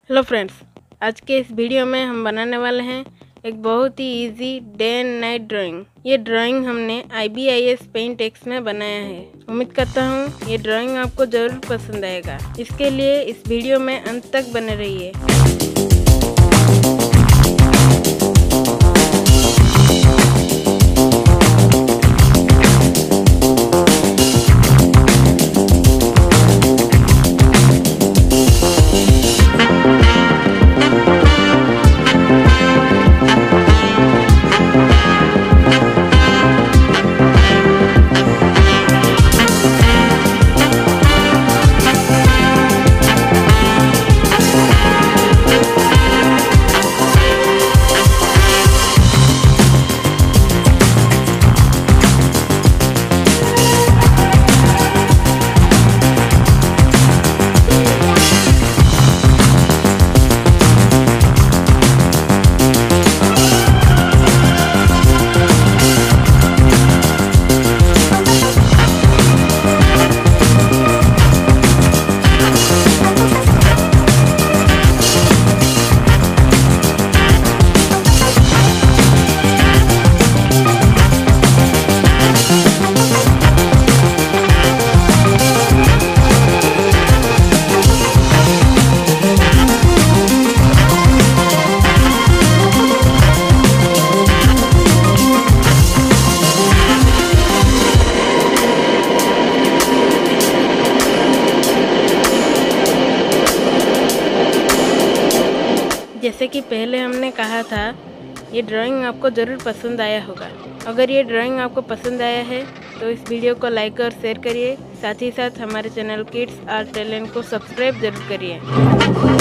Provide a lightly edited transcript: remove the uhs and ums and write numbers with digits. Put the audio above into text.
Hello friends, आज के इस वीडियो में हम बनाने वाले हैं एक बहुत ही easy day and night drawing. ये ड्राइंग हमने IBIS पेंट एक्स में बनाया है। उम्मीद करता हूँ ये ड्राइंग आपको ज़रूर पसंद आएगा। इसके लिए इस वीडियो में अंत तक बने रहिए। जैसे कि पहले हमने कहा था, ये ड्राइंग आपको ज़रूर पसंद आया होगा। अगर ये ड्राइंग आपको पसंद आया है तो इस वीडियो को लाइक और शेयर करिए। साथ ही साथ हमारे चैनल किड्स आर्ट टैलेंट को सब्सक्राइब जरूर करिए।